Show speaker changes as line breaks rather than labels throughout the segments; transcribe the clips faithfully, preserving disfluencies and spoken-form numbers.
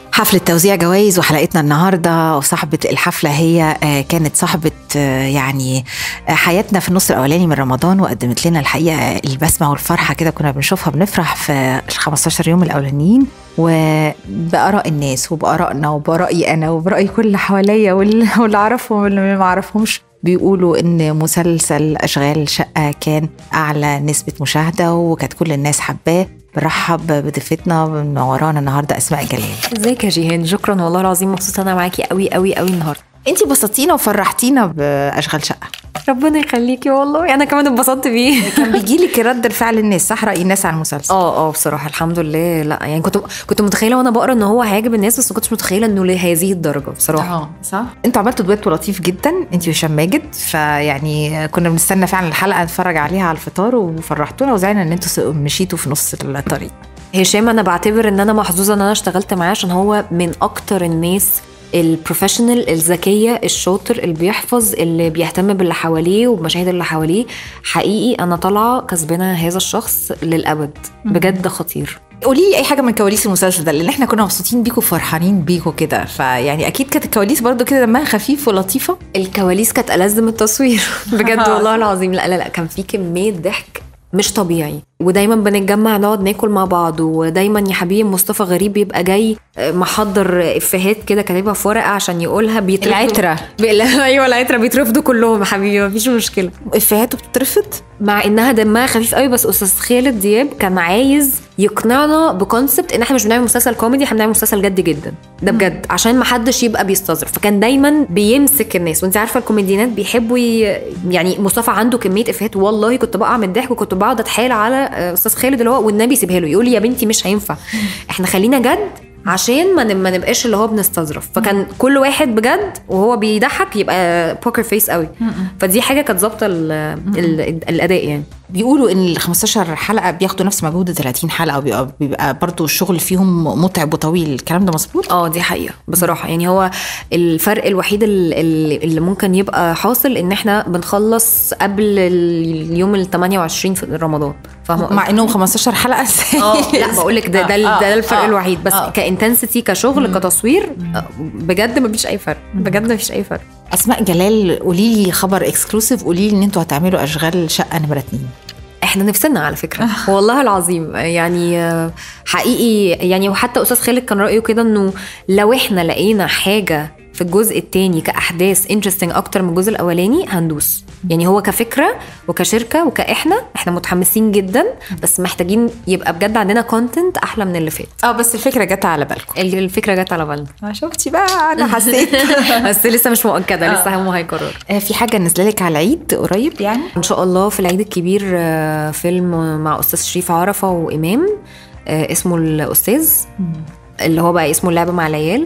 حفلة توزيع جوائز وحلقتنا النهاردة، وصاحبة الحفلة هي كانت صاحبة يعني حياتنا في النص الأولاني من رمضان، وقدمت لنا الحقيقة البسمة والفرحة كده كنا بنشوفها بنفرح في الخمستاشر يوم الأولانيين، وبآراء الناس وبآرائنا وبرأيي أنا وبرأي كل اللي حواليا واللي أعرفهم واللي ما أعرفهمش بيقولوا إن مسلسل أشغال شقة كان أعلى نسبة مشاهدة وكانت كل الناس حباه. برحب بضيفتنا منورانا النهارده اسماء جلال.
ازيك يا جيهان؟ شكرا والله العظيم، مبسوطه انا معاكي قوي قوي قوي النهارده.
انتي بسطتينا وفرحتينا باشغال شقه.
ربنا يخليكي والله، انا كمان اتبسطت بيه.
كان بيجيلك رد الفعل الناس صح؟ راي الناس على المسلسل؟
اه اه بصراحه الحمد لله. لا يعني كنت كنت متخيله وانا بقرا ان هو هيعجب الناس، بس ما كنتش متخيله انه لهذه الدرجه بصراحه.
اه صح. انتوا عملتوا دويتو لطيف جدا انتي وهشام ماجد، فيعني كنا بنستنى فعلا الحلقه نتفرج عليها على الفطار وفرحتونا، وزعلنا ان انتوا مشيتوا في نص الطريق.
هشام انا بعتبر ان انا محظوظه ان انا اشتغلت معاه، عشان هو من اكتر الناس البروفيشنال الذكيه الشاطر اللي بيحفظ اللي بيهتم باللي حواليه وبمشاهد اللي حواليه. حقيقي انا طالعه كسبانه هذا الشخص للابد، بجد خطير.
قولي لي اي حاجه من كواليس المسلسل ده، لان احنا كنا مبسوطين بيكم وفرحانين بيكم كده، فيعني اكيد كانت الكواليس برضو كده دمها خفيف ولطيفه.
الكواليس كانت ألذ من التصوير بجد والله العظيم. لا لا لا كان في كميه ضحك مش طبيعي، ودايما بنتجمع نقعد ناكل مع بعض، ودايما يا حبيبي مصطفى غريب بيبقى جاي محضر افيهات كده كاتبها في ورقه عشان يقولها. بيترفضوا
العتره
بي... ايوه العتره بيترفضوا كلهم يا حبيبي، مفيش مشكله.
افيهاته بتترفض
مع انها دمها خفيف قوي، بس استاذ خالد دياب كان عايز يقنعنا بكونسبت ان احنا مش بنعمل مسلسل كوميدي، احنا بنعمل مسلسل جد جدا ده بجد، عشان ما حدش يبقى بيستظرف. فكان دايما بيمسك الناس، وانت عارفه الكوميديانات بيحبوا ي... يعني مصطفى عنده كميه افيهات والله كنت بقع من الضحك، وكنت بقعد اتحايل على استاذ خالد اللي هو والنبي سيبها له، يقول لي يا بنتي مش هينفع، احنا خلينا جد عشان ما ما نبقاش اللي هو بنستظرف. فكان كل واحد بجد وهو بيضحك يبقى بوكر فيس قوي. فدي حاجه كانت ظابطه الاداء. يعني
بيقولوا ان ال خمستاشر حلقه بياخدوا نفس مجهود ثلاثين حلقه، وبيبقى بيبقى برضو الشغل فيهم متعب وطويل. الكلام ده مظبوط؟
اه دي حقيقه بصراحه. يعني هو الفرق الوحيد اللي, اللي ممكن يبقى حاصل ان احنا بنخلص قبل اليوم ال ثمانية وعشرين في رمضان،
فاهمه؟ مع انهم خمستاشر حلقه.
اه لا بقول لك ده ده, آه ده الفرق آه الوحيد، بس آه كانتنسيتي كشغل مم. كتصوير بجد ما فيش اي فرق، بجد ما فيش اي فرق.
اسماء جلال، قولي لي خبر اكسكلوسيف، قولي لي ان انتوا هتعملوا اشغال شقه نمره اتنين.
احنا نفسنا على فكره والله العظيم، يعني حقيقي يعني. وحتى استاذ خالد كان رايه كده انه لو احنا لقينا حاجه في الجزء الثاني كأحداث انترستنج أكتر من الجزء الأولاني هندوس. يعني هو كفكرة وكشركة وكإحنا إحنا متحمسين جدا، بس محتاجين يبقى بجد عندنا كونتنت أحلى من اللي فات.
اه بس الفكرة جت على بالكم؟
الفكرة جت على بالنا.
ما شفتي بقى أنا حسيت
بس لسه مش مؤكدة، لسه هم هيقرر.
في حاجة نزل لك على العيد قريب يعني؟
إن شاء الله في العيد الكبير فيلم مع أستاذ شريف عرفة وإمام اسمه الأستاذ، اللي هو بقى اسمه اللعبة مع العيال.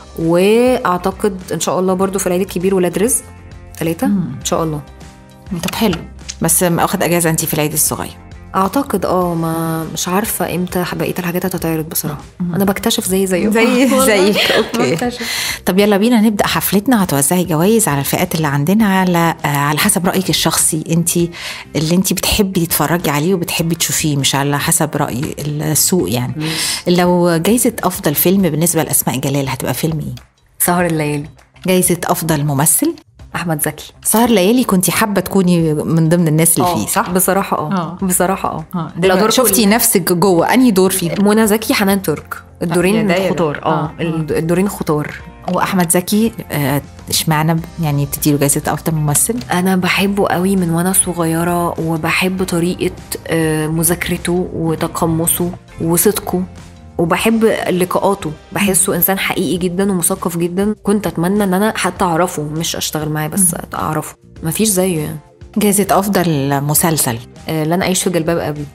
واعتقد ان شاء الله برضو في العيد الكبير ولاد رزق ثلاثة ان شاء الله.
طب حلو، بس اخد اجازه انت في العيد الصغير
اعتقد. اه ما مش عارفه امتى بقيه الحاجات هتتعرض بصراحه. مم. انا بكتشف زي زيه
زي زيك. اوكي طب يلا بينا نبدا حفلتنا. هتوزعي جوائز على الفئات اللي عندنا على على حسب رايك الشخصي، انت اللي انت بتحبي تتفرجي عليه وبتحبي تشوفيه، مش على حسب راي السوق يعني. مم. لو جايزه افضل فيلم بالنسبه لاسماء جلال هتبقى فيلم ايه؟
سهر الليالي.
جايزه افضل ممثل
احمد زكي.
سهر ليالي كنتي حابه تكوني من ضمن الناس اللي فيه صح؟
بصراحه اه بصراحه اه
لو شفتي نفسك جوه انهي دور فيه؟
منى زكي، حنان ترك، الدورين خطار. اه الدورين خطار.
واحمد زكي اشمعنى آه يعني بتديله جايزه افضل ممثل؟
انا بحبه قوي من وانا صغيره، وبحب طريقه آه مذاكرته وتقمصه وصدقه، وبحب لقاءاته، بحسه انسان حقيقي جدا ومثقف جدا. كنت اتمنى ان انا حتى اعرفه، مش اشتغل معاه بس اعرفه، مفيش زيه يعني.
جائزة افضل مسلسل؟
آه لن اعيش في جلباب ابي.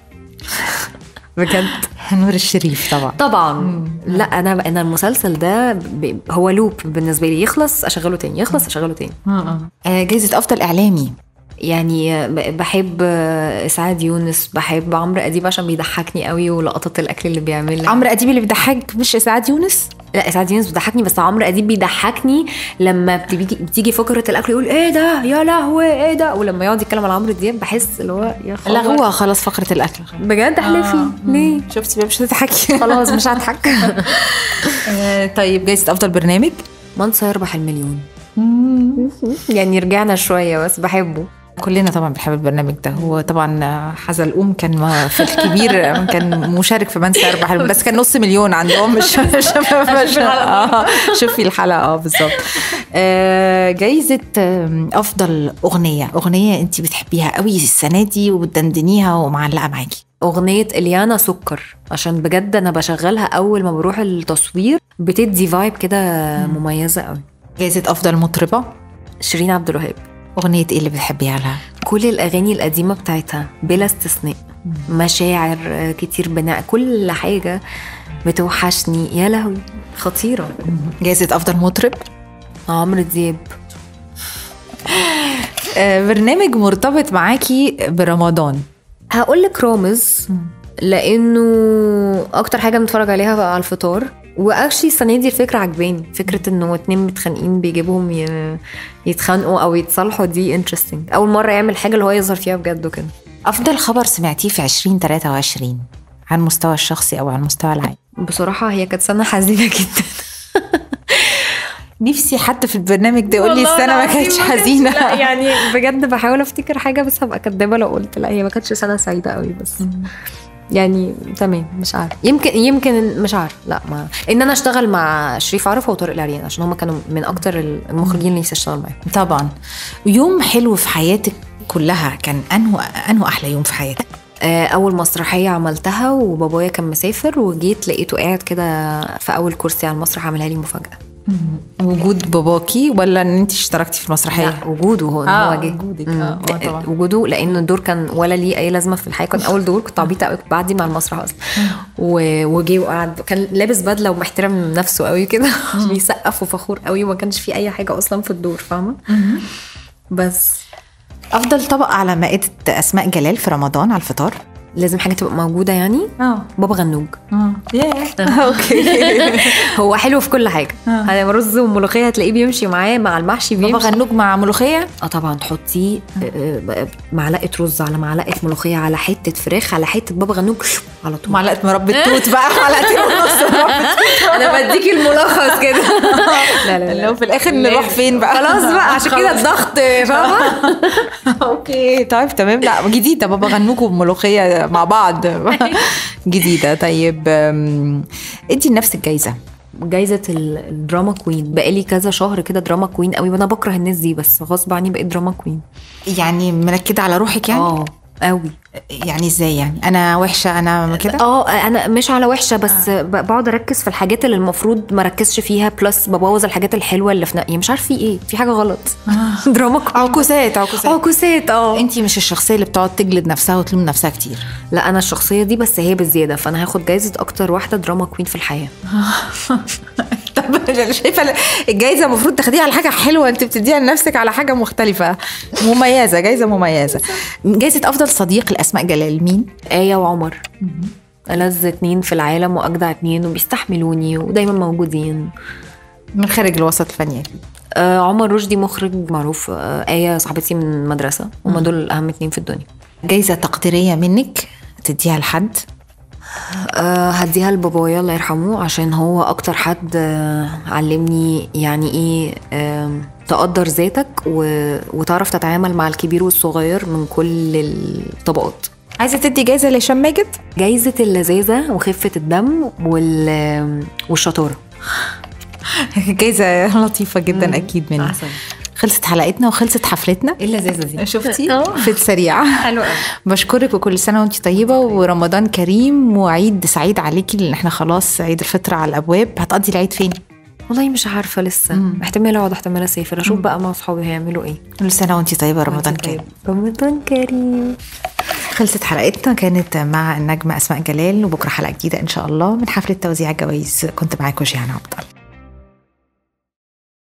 بجد
نور الشريف طبعا
طبعا. مم. لا انا انا المسلسل ده هو لوب بالنسبه لي، يخلص اشغله تاني، يخلص اشغله تاني.
آه جائزة افضل اعلامي؟
يعني بحب اسعاد يونس، بحب عمرو اديب عشان بيضحكني قوي ولقطات الاكل اللي بيعملها.
عمرو اديب اللي بيضحك مش اسعاد يونس؟
لا اسعاد يونس بتضحكني، بس عمرو اديب بيضحكني لما بتيجي بتيجي فكره الاكل يقول ايه ده يا لهوي ايه ده، ولما يقعد يتكلم على عمرو دياب بحس اللي هو يا خبر
لا هو خلاص فقره الاكل
بجد احلفي آه. ليه
شفتي مش هتضحكي
خلاص مش هضحك.
طيب جايزه افضل برنامج؟
من سيربح المليون. يعني رجعنا شويه بس بحبه.
كلنا طبعا بنحب البرنامج ده. هو طبعا حزلقوم كان في الكبير كان مشارك في من سيربح، بس كان نص مليون عندهم مش مش اه شوفي الحلقه اه بالظبط. جايزه افضل اغنيه، اغنيه انت بتحبيها قوي السنه دي وبتدندنيها ومعلقه معاكي.
اغنيه اليانا سكر، عشان بجد انا بشغلها اول ما بروح التصوير، بتدي فايب كده مميزه قوي.
جايزه افضل مطربه؟
شيرين عبد الوهاب.
أغنية إيه اللي بتحبيها لها؟
كل الأغاني القديمة بتاعتها بلا استثناء، مشاعر كتير بناء، كل حاجة بتوحشني يا لهوي خطيرة.
جايزة أفضل مطرب؟
عمرو دياب.
برنامج مرتبط معاكي برمضان؟
هقولك رامز، لأنه أكتر حاجة بنتفرج عليها على الفطار، واكشلي السنه دي الفكره عجباني، فكره انه اتنين متخانقين بيجيبهم يتخانقوا او يتصالحوا، دي انترستنج. اول مره يعمل حاجه اللي هو يظهر فيها بجد وكده.
افضل خبر سمعتيه في عشرين تلاتة وعشرين عن المستوى الشخصي او عن المستوى العام؟
بصراحه هي كانت سنه حزينه جدا.
نفسي حتى في البرنامج ده يقول لي السنه ما كانتش حزينه.
لا يعني بجد بحاول افتكر حاجه بس هبقى كدابه لو قلت لا هي ما كانتش سنه سعيده قوي، بس يعني تمام مش عارف، يمكن يمكن مش عارف. لا ما ان انا اشتغل مع شريف عرفة وطارق العريان عشان هم كانوا من اكتر المخرجين اللي نفسي اشتغل معاهم.
طبعا. يوم حلو في حياتك كلها كان انه انه احلى يوم في حياتك؟
اول مسرحيه عملتها وبابايا كان مسافر، وجيت لقيته قاعد كده في اول كرسي على المسرح، عملها لي مفاجاه.
وجود باباكي ولا ان انت اشتركتي في المسرحيه؟
لا وجوده هو
آه
هو جه
وجودك اه طبعا
وجوده، لانه الدور كان ولا ليه اي لازمه في الحياه، كان اول دور، كنت عبيطه قوي بعدي مع المسرح اصلا. وجي وقعد، كان لابس بدله ومحترم نفسه قوي كده، بيسقف وفخور قوي، وما كانش في اي حاجه اصلا في الدور، فاهمه؟ بس.
افضل طبق على مائده اسماء جلال في رمضان على الفطار؟
لازم حاجه تبقى موجوده يعني.
اه
بابا غنوج.
اه اوكي.
هو حلو في كل حاجه، هذا رز وملوخيه هتلاقيه بيمشي معاه، مع المحشي بيمشي.
بابا غنوج مع ملوخيه؟
اه طبعا، تحطيه معلقه رز على معلقه ملوخيه على حته فراخ على حته بابا غنوج على طول،
معلقه مربى توت بقى، معلقتين ونص مربى توت.
انا بديكي الملخص كده. لا لا
لو في الاخر نروح فين بقى؟
خلاص بقى عشان كده الضغط، فاهمه؟
اوكي طيب تمام. لا جديده بابا غنوج وملوخيه مع بعض جديده. طيب ادي لنفسك جايزه.
جايزه الدراما كوين، بقالي كذا شهر كده دراما كوين قوي، وانا بكره الناس دي بس غصب عني بقيت دراما كوين.
يعني منكده على روحك يعني؟
اه قوي.
يعني ازاي يعني؟ انا وحشه انا كده؟
اه انا مش على وحشه، بس آه. بقعد اركز في الحاجات اللي المفروض ما ركزش فيها، بلس ببوظ الحاجات الحلوه اللي في نقي، مش عارف في ايه، في حاجه غلط. آه. دراما
عكوسات عكوسات
عكوسات. اه
انتي مش الشخصيه اللي بتقعد تجلد نفسها وتلوم نفسها كتير.
لا انا الشخصيه دي، بس هي بالزياده، فانا هاخد جايزه اكتر واحده دراما كوين في الحياه.
طب انا شايفه الجايزه المفروض تاخديها على حاجه حلوه، انت بتديها لنفسك على حاجه مختلفه مميزه، جايزه مميزه. جايزه افضل صديق لاسماء جلال مين؟
آية وعمر. ألذ اتنين في العالم واجدع اتنين، وبيستحملوني ودايما موجودين
من خارج الوسط الفني.
آه عمر رشدي مخرج معروف، آه آية صاحبتي من المدرسه، هما دول اهم اتنين في الدنيا.
جايزه تقديريه منك تديها لحد؟
أه هديها لبابايا الله يرحمه، عشان هو اكتر حد أه علمني يعني ايه أه تقدر ذاتك وتعرف تتعامل مع الكبير والصغير من كل الطبقات.
عايزه تدي جايزه لهشام ماجد؟
جايزه اللذاذه وخفه الدم والشطاره.
جايزه لطيفه جدا اكيد منك. خلصت حلقتنا وخلصت حفلتنا.
ايه اللذاذه دي؟
شفتي؟ في السريع.
حلو قوي.
بشكرك وكل سنه وانت طيبه، ورمضان كريم وعيد سعيد عليكي، لان احنا خلاص عيد الفطر على الابواب. هتقضي العيد فين؟
والله مش عارفه لسه. مم. احتمال اقعد احتمال اسافر، اشوف بقى مع اصحابي هيعملوا ايه.
كل سنه وانت طيبه. رمضان كريم.
رمضان كريم.
خلصت حلقتنا، كانت مع النجمه اسماء جلال، وبكره حلقه جديده ان شاء الله من حفله توزيع الجوائز. كنت معاكم جيهان عبد الله.